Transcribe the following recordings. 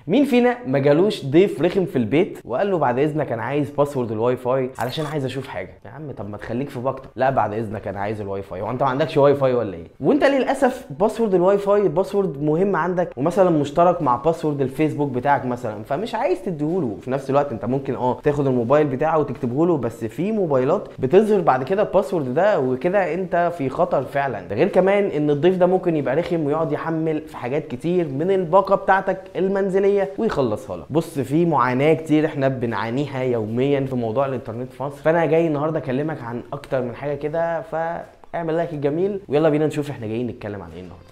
مين فينا ما جالوش ضيف رخم في البيت وقال له بعد اذنك انا عايز باسورد الواي فاي علشان عايز اشوف حاجه؟ يا عم طب ما تخليك في باقتك. لا بعد اذنك انا عايز الواي فاي. وانت ما عندكش واي فاي ولا ايه؟ وانت للاسف باسورد الواي فاي باسورد مهم عندك ومثلا مشترك مع باسورد الفيسبوك بتاعك مثلا، فمش عايز تديهوله. وفي نفس الوقت انت ممكن تاخد الموبايل بتاعه وتكتبه له، بس في موبايلات بتظهر بعد كده الباسورد ده وكده انت في خطر فعلا. ده غير كمان ان الضيف ده ممكن يبقى رخم ويقعد يحمل في حاجات كتير من الباقه بتاعتك المنزليه ويخلصها لك. بص في معاناه كتير احنا بنعانيها يوميا في موضوع الانترنت في مصر، فانا جاي النهارده اكلمك عن اكتر من حاجه كده، فاعمل لايك الجميل ويلا بينا نشوف احنا جايين نتكلم عن ايه النهارده.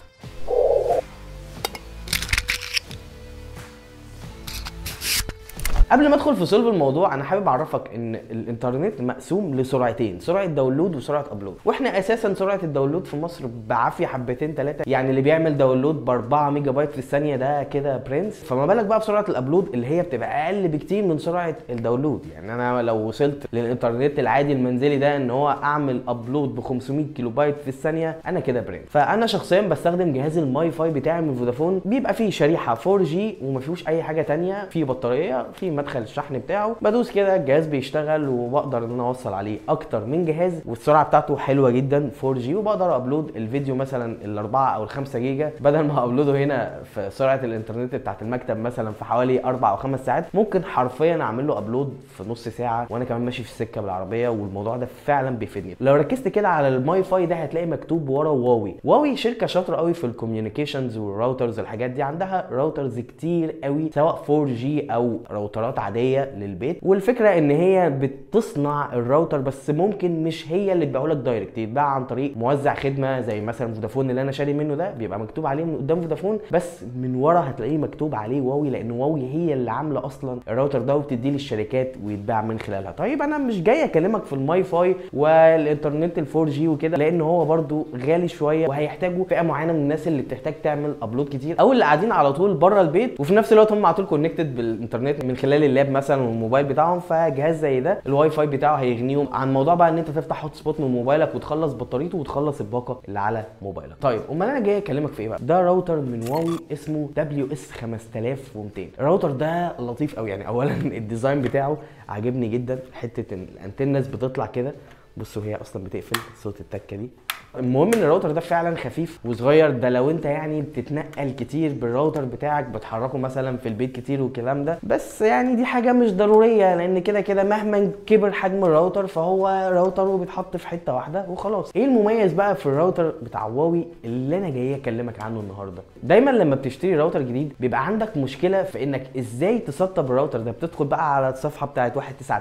قبل ما ادخل في صلب الموضوع انا حابب اعرفك ان الانترنت مقسوم لسرعتين، سرعه داونلود وسرعه ابلود. واحنا اساسا سرعه الداونلود في مصر بعافيه حبتين ثلاثه، يعني اللي بيعمل داونلود ب 4 ميجا بايت في الثانيه ده كده برنس، فما بالك بقى بسرعه الابلود اللي هي بتبقى اقل بكتير من سرعه الداونلود. يعني انا لو وصلت للانترنت العادي المنزلي ده ان هو اعمل ابلود ب 500 كيلو بايت في الثانيه انا كده برنس. فانا شخصيا بستخدم جهاز الماي فاي بتاعي من فودافون، بيبقى فيه شريحه 4G وما فيهوش اي حاجه ثانيه، فيه بطاريه، فيه مدخل الشحن بتاعه، بدوس كده الجهاز بيشتغل وبقدر ان انا اوصل عليه اكتر من جهاز، والسرعه بتاعته حلوه جدا 4G، وبقدر ابلود الفيديو مثلا ال4 او ال5 جيجا بدل ما ابلوده هنا في سرعه الانترنت بتاعت المكتب مثلا في حوالي 4 او 5 ساعات، ممكن حرفيا اعمل له ابلود في نص ساعه وانا كمان ماشي في السكه بالعربيه. والموضوع ده فعلا بيفيدني. لو ركزت كده على الماي فاي ده هتلاقي مكتوب ورا واوي. واوي شركه شاطره قوي في الكوميونيكيشنز والراوترز، الحاجات دي عندها راوترز كتير قوي سواء 4G او راوترات عاديه للبيت. والفكره ان هي بتصنع الراوتر بس ممكن مش هي اللي تبيعه لك دايركت، يتباع عن طريق موزع خدمه زي مثلا فودافون اللي انا شاري منه ده، بيبقى مكتوب عليه من قدام فودافون بس من ورا هتلاقيه مكتوب عليه واوي، لان واوي هي اللي عامله اصلا الراوتر ده وبتديه للشركات ويتباع من خلالها. طيب انا مش جاي اكلمك في الماي فاي والانترنت ال4G وكده، لان هو برده غالي شويه وهيحتاجوا فئه معينه من الناس اللي بتحتاج تعمل ابلود كتير او اللي قاعدين على طول بره البيت وفي نفس الوقت هم على طول كونكتد بالانترنت من خلال اللاب مثلا والموبايل بتاعهم. فجهاز زي ده الواي فاي بتاعه هيغنيهم عن موضوع بقى ان انت تفتح هوت سبوت من موبايلك وتخلص بطاريته وتخلص الباقه اللي على موبايلك. طيب امال انا جاي اكلمك في ايه بقى؟ ده راوتر من واوي اسمه WS 5200. الراوتر ده لطيف قوي. يعني اولا الديزاين بتاعه عاجبني جدا، حته ان الانتنس بتطلع كده، بصوا هي اصلا بتقفل صوت التكه دي. المهم ان الراوتر ده فعلا خفيف وصغير، ده لو انت يعني بتتنقل كتير بالراوتر بتاعك بتحركه مثلا في البيت كتير والكلام ده، بس يعني دي حاجه مش ضروريه لان كده كده مهما كبر حجم الراوتر فهو راوتر وبيتحط في حته واحده وخلاص. ايه المميز بقى في الراوتر بتاع واوي اللي انا جاي اكلمك عنه النهارده؟ دايما لما بتشتري راوتر جديد بيبقى عندك مشكله في انك ازاي تسطب الراوتر ده. بتدخل بقى على الصفحه بتاعت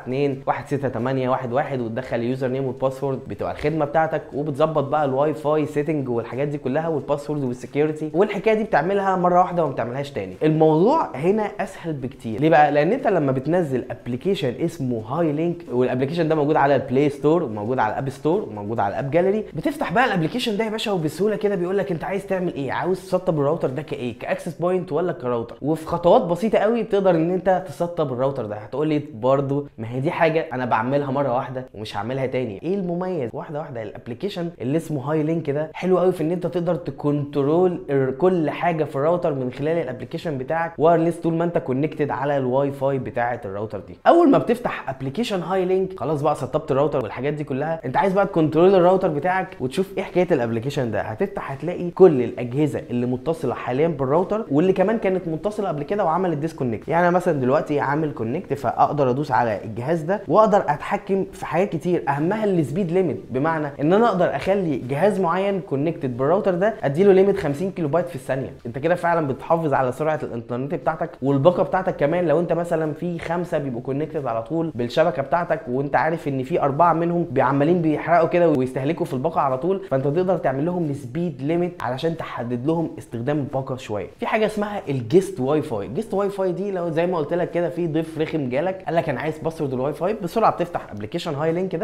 192.168.1.1 وتدخل اليوزر نيم والباسورد بتوع الخدمه بتاعتك وبتظبط بقى الواي فاي سيتنج والحاجات دي كلها والباسورد والسكيورتي، والحكايه دي بتعملها مره واحده وما بتعملهاش تاني. الموضوع هنا اسهل بكتير. ليه بقى؟ لان انت لما بتنزل ابلكيشن اسمه هاي لينك، والابلكيشن ده موجود على البلاي ستور وموجود على الاب ستور وموجود على الاب جاليري، بتفتح بقى الابلكيشن ده يا باشا وبسهوله كده بيقول لك انت عايز تعمل ايه، عاوز تسطب الراوتر ده كايه، كاكسس بوينت ولا كراوتر، وفي خطوات بسيطه قوي بتقدر ان انت تسطب الراوتر ده. هتقول لي برضه ما هي دي حاجه انا بعملها مره واحده ومش هعملها تاني. ايه المميز؟ واحده واحده. الابلكيشن اللي اسمه هاي لينك ده حلو قوي في ان انت تقدر تكنترول كل حاجه في الراوتر من خلال الابلكيشن بتاعك وايرلس طول ما انت كونكتد على الواي فاي بتاعه الراوتر دي. اول ما بتفتح ابلكيشن هاي لينك خلاص بقى سطبت الراوتر والحاجات دي كلها، انت عايز بقى تكنترول الراوتر بتاعك وتشوف ايه حكايه الابلكيشن ده. هتفتح هتلاقي كل الاجهزه اللي متصله حاليا بالراوتر واللي كمان كانت متصله قبل كده وعملت ديسكونكت. يعني انا مثلا دلوقتي عامل كونكت فاقدر ادوس على الجهاز ده واقدر اتحكم في حاجات كتير، اهمها السبيد ليميت، بمعنى ان انا اقدر اخلي جهاز معين كونكتد بالراوتر ده اديله ليميت 50 كيلو بايت في الثانيه. انت كده فعلا بتحافظ على سرعه الانترنت بتاعتك والباقه بتاعتك كمان. لو انت مثلا في 5 بيبقوا كونكتد على طول بالشبكه بتاعتك وانت عارف ان في 4 منهم عمالين بيحرقوا كده ويستهلكوا في الباقه على طول، فانت تقدر تعمل لهم سبيد ليميت علشان تحدد لهم استخدام الباقه شويه. في حاجه اسمها الجيست واي فاي. الجيست واي فاي دي لو زي ما قلت لك كده في ضيف رخم جالك قال لك انا عايز باسورد الواي فاي بسرعه، بتفتح ابلكيشن هاي لينك كده وبتدخل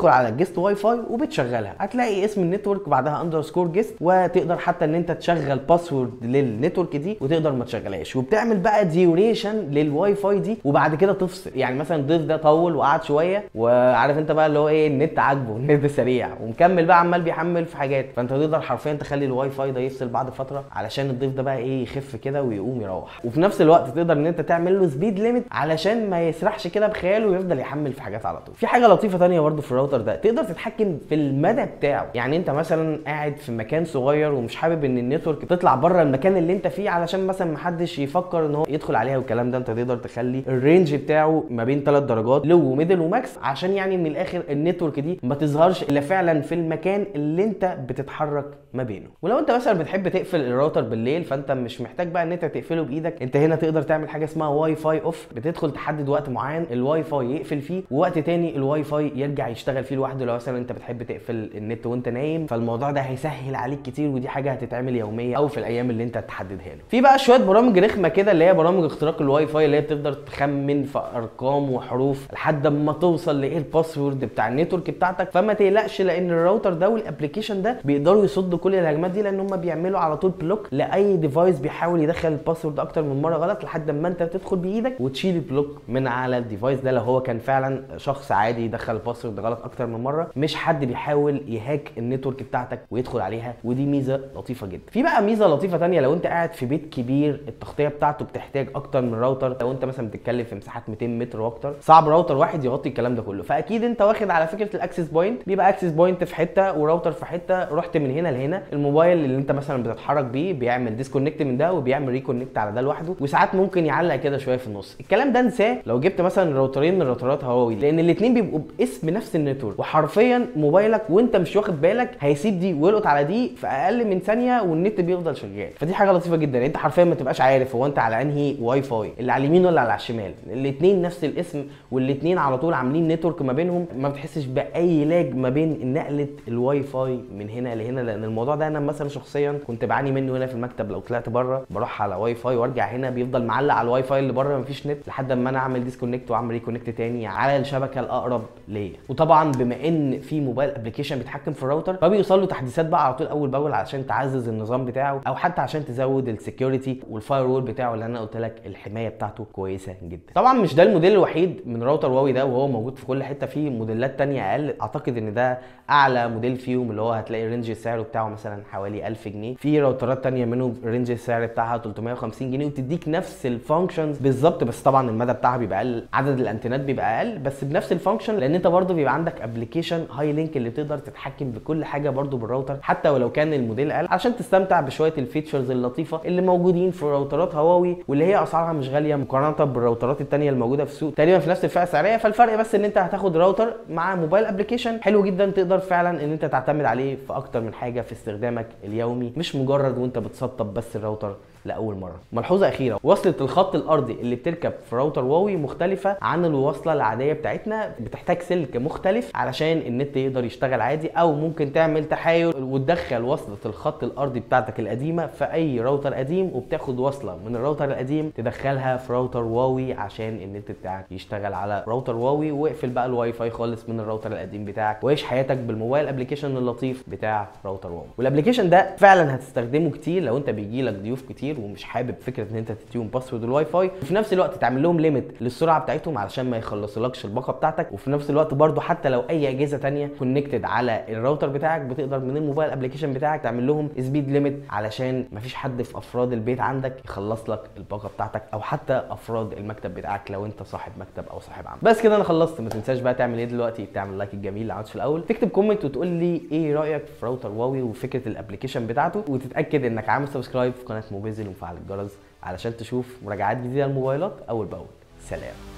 بتدخل على الجست واي فاي وبتشغلها، هتلاقي اسم النتورك بعدها اندرسكور جست، وتقدر حتى ان انت تشغل باسورد للنتورك دي وتقدر ما تشغلهاش، وبتعمل بقى ديوريشن للواي فاي دي وبعد كده تفصل. يعني مثلا الضيف ده طول وقعد شويه وعارف انت بقى اللي هو ايه، النت عاجبه، النت سريع ومكمل بقى عمال بيحمل في حاجات، فانت تقدر حرفيا تخلي الواي فاي ده يفصل بعد فتره علشان الضيف ده بقى ايه يخف كده ويقوم يروح. وفي نفس الوقت تقدر ان انت تعمل له سبيد ليميت علشان ما يسرحش كده بخياله ويفضل يحمل في حاجات على طول. في حاجه لطيفه ثانيه برده في الراوتر ده، تقدر تتحكم في المدى بتاعه. يعني انت مثلا قاعد في مكان صغير ومش حابب ان النتورك تطلع بره المكان اللي انت فيه علشان مثلا ما حدش يفكر ان هو يدخل عليها والكلام ده، انت تقدر تخلي الرينج بتاعه ما بين 3 درجات، لو وميدل وماكس، عشان يعني من الاخر النتورك دي ما تظهرش الا فعلا في المكان اللي انت بتتحرك ما بينه. ولو انت مثلا بتحب تقفل الراوتر بالليل فانت مش محتاج بقى ان انت تقفله بايدك، انت هنا تقدر تعمل حاجه اسمها واي فاي اوف، بتدخل تحدد وقت معين الواي فاي يقفل فيه ووقت تاني الواي فاي يرجع يشتغل فيه لوحده. لو مثلا انت بتحب تقفل النت وانت نايم، فالموضوع ده هيسهل عليك كتير، ودي حاجه هتتعمل يوميا او في الايام اللي انت تحددها له. في بقى شويه برامج رخمه كده اللي هي برامج اختراق الواي فاي، اللي هي بتقدر تخمن في ارقام وحروف لحد ما توصل لايه الباسورد بتاع النتورك بتاعتك. فما تقلقش، لان الراوتر ده والابلكيشن ده بيقدروا يصدوا كل الهجمات دي، لان هم بيعملوا على طول بلوك لاي ديفايس بيحاول يدخل الباسورد اكتر من مره غلط، لحد ما انت تدخل بايدك وتشيل البلوك من على الديفايس ده. لو هو كان فعلا شخص عادي يدخل الباسورد غلط اكتر من مره، مش حد بيحاول يهاك النتورك بتاعتك ويدخل عليها، ودي ميزه لطيفه جدا. في بقى ميزه لطيفه ثانيه، لو انت قاعد في بيت كبير التغطيه بتاعته بتحتاج اكتر من راوتر، لو انت مثلا بتتكلم في مساحات 200 متر واكتر، صعب راوتر واحد يغطي الكلام ده كله. فاكيد انت واخد على فكره الاكسس بوينت، بيبقى اكسس بوينت في حته وراوتر في حته، رحت من هنا لهنا، الموبايل اللي انت مثلا بتتحرك بيه بيعمل ديسكونكت من ده وبيعمل ريكونكت على ده لوحده، وساعات ممكن يعلق كده شويه في النص. الكلام ده انساه لو جبت مثلا راوترين من راوترات هواوي، لان الاثنين بيبقوا باسم نفس النتورك، وحرفيا موبايلك وانت مش واخد بالك هيسيب دي ويلقط على دي في اقل من ثانيه والنت بيفضل شغال. فدي حاجه لطيفه جدا، انت حرفيا ما تبقاش عارف هو انت على انهي واي فاي، اللي على اليمين ولا على الشمال، الاثنين نفس الاسم والاثنين على طول عاملين نتورك ما بينهم، ما بتحسش باي لاج ما بين نقله الواي فاي من هنا لهنا. لان الموضوع ده انا مثلا شخصيا كنت بعاني منه هنا في المكتب، لو طلعت بره بروح على واي فاي وارجع هنا بيفضل معلق على الواي فاي اللي بره مفيش نت، لحد ما انا اعمل ديسكونكت واعمل ريكونكت تاني على الشبكه الاقرب ليا. وطبعا بما ان في موبايل ابلكيشن بيتحكم في الراوتر، فبيوصل له تحديثات بقى على طول اول باول علشان تعزز النظام بتاعه، او حتى عشان تزود السكيورتي والفاير وول بتاعه اللي انا قلت لك الحمايه بتاعته كويسه جدا. طبعا مش ده الموديل الوحيد من راوتر هواوي ده، وهو موجود في كل حته، في موديلات تانية اقل، اعتقد ان ده اعلى موديل فيهم، اللي هو هتلاقي رينج السعر بتاعه مثلا حوالي 1000 جنيه. في راوترات تانية منهم رينج السعر بتاعها 350 جنيه وتديك نفس الفانكشنز بالظبط، بس طبعا المدى بتاعها بيبقى اقل، عدد الانتينات بيبقى اقل، بس بنفس الفانكشن، لان انت برضو بيبقى عندك ابلكيشن هاي لينك اللي تقدر تتحكم بكل حاجه برضو بالراوتر، حتى ولو كان الموديل اقل، عشان تستمتع بشويه الفيتشرز اللطيفه اللي موجودين في راوترات هواوي، واللي هي اسعارها مش غاليه مقارنه بالراوترات التانية الموجوده في السوق، تقريبا في نفس الفئه السعريه. فالفرق بس ان انت هتاخد راوتر مع موبايل ابلكيشن حلو جدا، تقدر فعلا ان انت تعتمد عليه في اكتر من حاجه في استخدامك اليومي، مش مجرد وانت بتسطب بس الراوتر لاول مره. ملحوظه اخيره، وصله الخط الارضي اللي بتركب في راوتر هواوي مختلفه عن الوصله العاديه بتاعتنا، بتحتاج سلك مختلف علشان النت يقدر يشتغل عادي، او ممكن تعمل تحايل وتدخل وصله الخط الارضي بتاعتك القديمه في اي راوتر قديم، وبتاخد وصله من الراوتر القديم تدخلها في راوتر هواوي عشان النت بتاعك يشتغل على راوتر هواوي، واقفل بقى الواي فاي خالص من الراوتر القديم بتاعك، وعيش حياتك بالموبايل ابلكيشن اللطيف بتاع راوتر هواوي. والابلكيشن ده فعلا هتستخدمه كتير لو انت بيجي لك ضيوف كتير ومش حابب فكره ان انت تديهم باسورد الواي فاي، وفي نفس الوقت تعمل لهم ليميت للسرعه بتاعتهم علشان ما يخلصلكش الباقه بتاعتك، وفي نفس الوقت برده حتى لو اي اجهزه ثانيه كونكتد على الراوتر بتاعك بتقدر من الموبايل ابلكيشن بتاعك تعمل لهم سبيد ليميت علشان ما فيش حد في افراد البيت عندك يخلص لك الباقه بتاعتك، او حتى افراد المكتب بتاعك لو انت صاحب مكتب او صاحب عمل. بس كده انا خلصت. ما تنساش بقى تعمل ايه دلوقتي، تعمل لايك الجميل اللي عملته في الاول، تكتب كومنت وتقول لي ايه رايك في راوتر هواوي وفكره الابلكيشن بتاعته، وتتاكد انك عامل سبسكرايب في قناه موبيزل ومفعل الجرس علشان تشوف مراجعات جديده للموبايلات اول باول. سلام.